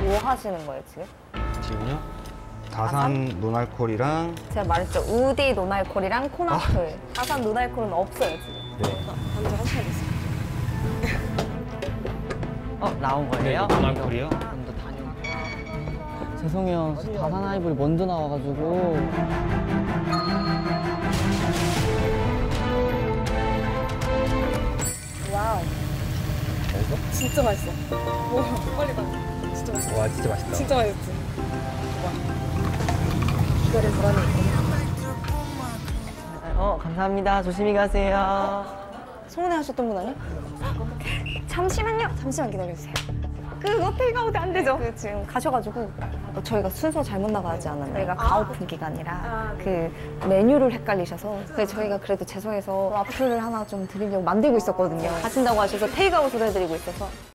뭐 하시는 거예요, 지금? 지금요? 다산 노날콜이랑 제가 말했죠. 우디 노날콜이랑 코나풀. 다산 노날콜은 없어요, 지금. 네. 먼저 하셔야겠어요. 나온 거예요? 노날콜이요? 먼저 다녀올게요. 죄송해요. 다산 아이보리 먼저 나와가지고. 와우. 맛있어? 진짜 맛있어. 오, 빨리 가. 진짜 맛있어. 와, 진짜 맛있다. 진짜 맛있지? 와. 이거를 돌아내고. 감사합니다. 조심히 가세요. 소문에 하셨던 분 아니야? 잠시만요. 잠시만 기다려주세요. 그거 테이크아웃이 안 되죠? 지금 가셔가지고 저희가 순서 잘못 나가지 않았나요? 저희가 가오픈 기간이라 그 메뉴를 헷갈리셔서 그래서 저희가 그래도 죄송해서 와플을 하나 좀 드리려고 만들고 있었거든요. 가신다고 하셔서 테이크아웃을 해드리고 있어서